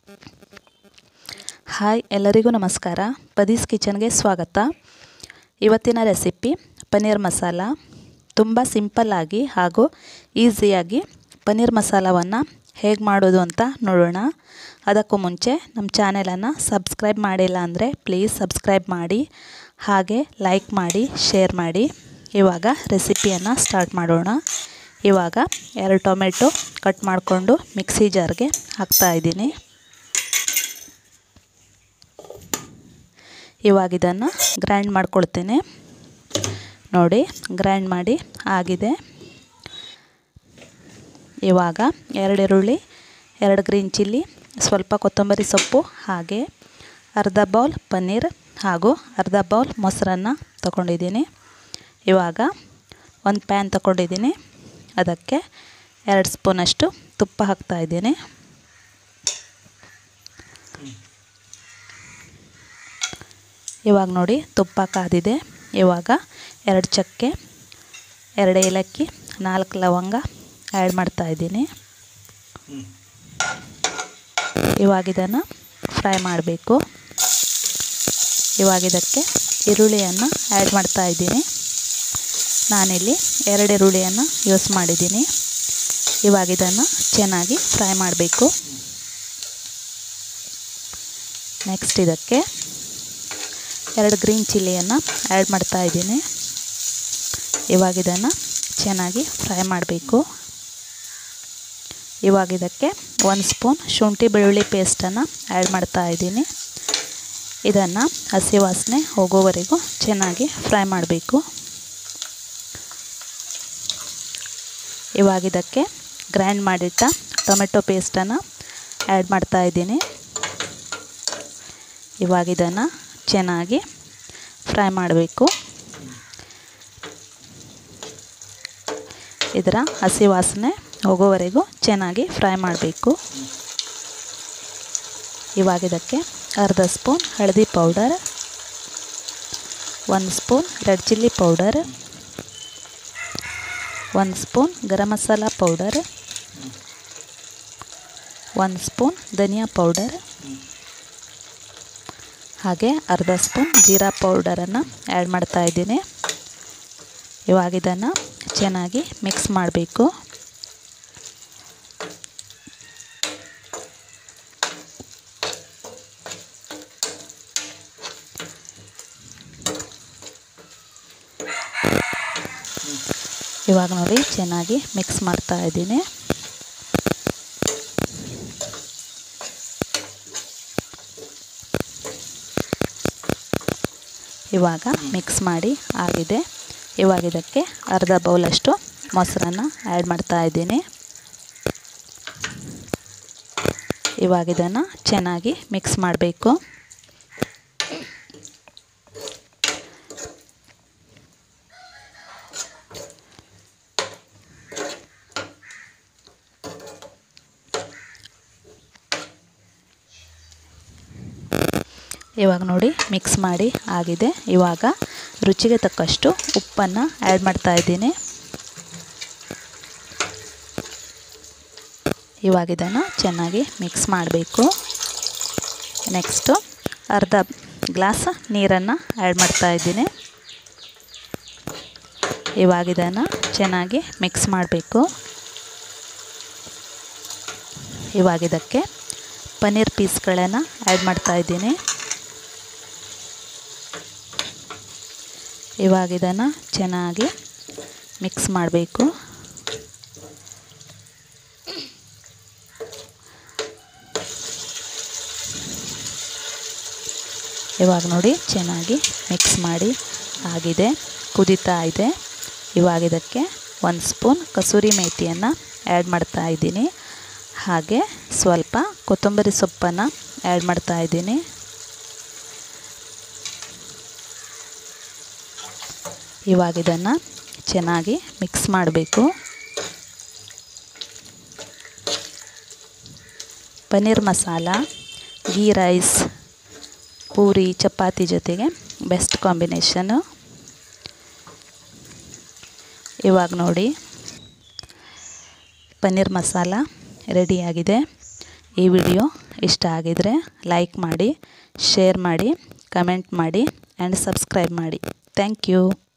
Hi ಎಲ್ಲರಿಗೂ ನಮಸ್ಕಾರ. ಪದೀಸ್ ಕಿಚನ್ಗೆ ಸ್ವಾಗತ. ಇವತ್ತಿನ ರೆಸಿಪಿ ಪನ್ನೀರ್ ಮಸಾಲ. ತುಂಬ ಸಿಂಪಲ್ಲಾಗಿ ಹಾಗೂ ಈಸಿಯಾಗಿ ಪನ್ನೀರ್ ಮಸಾಲವನ್ನು ಹೇಗೆ ಮಾಡೋದು ಅಂತ ನೋಡೋಣ. ಅದಕ್ಕೂ ಮುಂಚೆ ನಮ್ಮ ಚಾನೆಲನ್ನು ಸಬ್ಸ್ಕ್ರೈಬ್ ಮಾಡಿಲ್ಲ ಅಂದರೆ ಪ್ಲೀಸ್ ಸಬ್ಸ್ಕ್ರೈಬ್ ಮಾಡಿ, ಹಾಗೆ ಲೈಕ್ ಮಾಡಿ, ಶೇರ್ ಮಾಡಿ. ಇವಾಗ ರೆಸಿಪಿಯನ್ನು ಸ್ಟಾರ್ಟ್ ಮಾಡೋಣ. ಇವಾಗ 2 ಟೊಮೆಟೊ ಕಟ್ ಮಾಡಿಕೊಂಡು ಮಿಕ್ಸಿ ಜಾರ್ಗೆ ಹಾಕ್ತಾಯಿದ್ದೀನಿ. ಇವಾಗ ಇದನ್ನು ಗ್ರೈಂಡ್ ಮಾಡ್ಕೊಳ್ತೀನಿ. ನೋಡಿ, ಗ್ರೈಂಡ್ ಮಾಡಿ ಆಗಿದೆ. ಇವಾಗ 2 ಈರುಳ್ಳಿ, 2 ಗ್ರೀನ್ ಚಿಲ್ಲಿ, ಸ್ವಲ್ಪ ಕೊತ್ತಂಬರಿ ಸೊಪ್ಪು, ಹಾಗೆ ಅರ್ಧ ಬೌಲ್ ಪನ್ನೀರ್ ಹಾಗೂ ಅರ್ಧ ಬೌಲ್ ಮೊಸರನ್ನು ತಗೊಂಡಿದ್ದೀನಿ. ಇವಾಗ ಒಂದು ಪ್ಯಾನ್ ತಗೊಂಡಿದ್ದೀನಿ. ಅದಕ್ಕೆ 2 ಸ್ಪೂನಷ್ಟು ತುಪ್ಪ ಹಾಕ್ತಾಯಿದ್ದೀನಿ. ಇವಾಗ ನೋಡಿ, ತುಪ್ಪ ಕಾದಿದೆ. ಇವಾಗ 2 ಚಕ್ಕೆ, 2 ಏಲಕ್ಕಿ, 4 ಲವಂಗ ಆ್ಯಡ್ ಮಾಡ್ತಾಯಿದ್ದೀನಿ. ಇವಾಗ ಇದನ್ನು ಫ್ರೈ ಮಾಡಬೇಕು. ಇವಾಗ ಇದಕ್ಕೆ ಈರುಳ್ಳಿಯನ್ನು ಆ್ಯಡ್ ಮಾಡ್ತಾಯಿದ್ದೀನಿ. ನಾನಿಲ್ಲಿ 2 ಈರುಳ್ಳಿಯನ್ನು ಯೂಸ್ ಮಾಡಿದ್ದೀನಿ. ಇವಾಗ ಇದನ್ನು ಚೆನ್ನಾಗಿ ಫ್ರೈ ಮಾಡಬೇಕು. ನೆಕ್ಸ್ಟ್ ಇದಕ್ಕೆ 2 ಗ್ರೀನ್ ಚಿಲ್ಲಿಯನ್ನು ಆ್ಯಡ್ ಮಾಡ್ತಾಯಿದ್ದೀನಿ. ಇವಾಗ ಇದನ್ನು ಚೆನ್ನಾಗಿ ಫ್ರೈ ಮಾಡಬೇಕು. ಇವಾಗ ಇದಕ್ಕೆ 1 ಸ್ಪೂನ್ ಶುಂಠಿ ಬೆಳ್ಳುಳ್ಳಿ ಪೇಸ್ಟನ್ನು ಆ್ಯಡ್ ಮಾಡ್ತಾಯಿದ್ದೀನಿ. ಇದನ್ನು ಹಸಿ ವಾಸನೆ ಹೋಗೋವರೆಗೂ ಚೆನ್ನಾಗಿ ಫ್ರೈ ಮಾಡಬೇಕು. ಇವಾಗ ಇದಕ್ಕೆ ಗ್ರೈಂಡ್ ಮಾಡಿಟ್ಟ ಟೊಮೆಟೊ ಪೇಸ್ಟನ್ನು ಆ್ಯಡ್ ಮಾಡ್ತಾಯಿದ್ದೀನಿ. ಇವಾಗ ಇದನ್ನು ಚೆನ್ನಾಗಿ ಫ್ರೈ ಮಾಡಬೇಕು. ಇದರ ಹಸಿ ವಾಸನೆ ಹೋಗೋವರೆಗೂ ಚೆನ್ನಾಗಿ ಫ್ರೈ ಮಾಡಬೇಕು. ಇವಾಗ ಇದಕ್ಕೆ ಅರ್ಧ ಸ್ಪೂನ್ ಹಳದಿ powder, 1 spoon red chilli powder, 1 spoon garam masala powder, 1 spoon ಧನಿಯಾ ಪೌಡರ್, ಹಾಗೆ ಅರ್ಧ ಸ್ಪೂನ್ ಜೀರಾ ಪೌಡರನ್ನು ಆ್ಯಡ್ ಮಾಡ್ತಾಯಿದ್ದೀನಿ. ಇವಾಗ ಇದನ್ನು ಚೆನ್ನಾಗಿ ಮಿಕ್ಸ್ ಮಾಡಬೇಕು. ಇವಾಗ ನೋಡಿ, ಚೆನ್ನಾಗಿ ಮಿಕ್ಸ್ ಮಾಡ್ತಾ ಇದ್ದೀನಿ. ಇವಾಗ ಮಿಕ್ಸ್ ಮಾಡಿ ಆಗಿದೆ. ಇವಾಗ ಇದಕ್ಕೆ ಅರ್ಧ ಬೌಲಷ್ಟು ಮೊಸರನ್ನು ಆ್ಯಡ್ ಮಾಡ್ತಾ ಇದ್ದೀನಿ. ಇವಾಗ ಇದನ್ನು ಚೆನ್ನಾಗಿ ಮಿಕ್ಸ್ ಮಾಡಬೇಕು. ಇವಾಗ ನೋಡಿ, ಮಿಕ್ಸ್ ಮಾಡಿ ಆಗಿದೆ. ಇವಾಗ ರುಚಿಗೆ ತಕ್ಕಷ್ಟು ಉಪ್ಪನ್ನು ಆ್ಯಡ್ ಮಾಡ್ತಾ ಇದ್ದೀನಿ. ಇವಾಗ ಇದನ್ನು ಚೆನ್ನಾಗಿ ಮಿಕ್ಸ್ ಮಾಡಬೇಕು. ನೆಕ್ಸ್ಟು ಅರ್ಧ ಗ್ಲಾಸ್ ನೀರನ್ನು ಆ್ಯಡ್ ಮಾಡ್ತಾ ಇದ್ದೀನಿ. ಇವಾಗ ಇದನ್ನು ಚೆನ್ನಾಗಿ ಮಿಕ್ಸ್ ಮಾಡಬೇಕು. ಇವಾಗ ಇದಕ್ಕೆ ಪನ್ನೀರ್ ಪೀಸ್ಗಳನ್ನು ಆ್ಯಡ್ ಮಾಡ್ತಾ ಇದ್ದೀನಿ. ಇವಾಗ ಇದನ್ನು ಚೆನ್ನಾಗಿ ಮಿಕ್ಸ್ ಮಾಡಬೇಕು. ಇವಾಗ ನೋಡಿ, ಚೆನ್ನಾಗಿ ಮಿಕ್ಸ್ ಮಾಡಿ ಆಗಿದೆ, ಕುದೀತಾ ಇದೆ. ಇವಾಗ ಇದಕ್ಕೆ 1 ಸ್ಪೂನ್ ಕಸೂರಿ ಮೇಥಿಯನ್ನು ಆ್ಯಡ್ ಮಾಡ್ತಾ ಇದ್ದೀನಿ. ಹಾಗೆ ಸ್ವಲ್ಪ ಕೊತ್ತಂಬರಿ ಸೊಪ್ಪನ್ನು ಆ್ಯಡ್ ಮಾಡ್ತಾ ಇದ್ದೀನಿ. ಇವಾಗ ಇದನ್ನು ಚೆನ್ನಾಗಿ ಮಿಕ್ಸ್ ಮಾಡಬೇಕು. ಪನ್ನೀರ್ ಮಸಾಲ ಗೀ ರೈಸ್, ಪೂರಿ, ಚಪಾತಿ ಜೊತೆಗೆ ಬೆಸ್ಟ್ ಕಾಂಬಿನೇಷನ್ನು. ಇವಾಗ ನೋಡಿ, ಪನ್ನೀರ್ ಮಸಾಲ ರೆಡಿಯಾಗಿದೆ. ಈ ವಿಡಿಯೋ ಇಷ್ಟ ಆಗಿದರೆ ಲೈಕ್ ಮಾಡಿ, ಶೇರ್ ಮಾಡಿ, ಕಮೆಂಟ್ ಮಾಡಿ ಆ್ಯಂಡ್ ಸಬ್ಸ್ಕ್ರೈಬ್ ಮಾಡಿ. Thank you.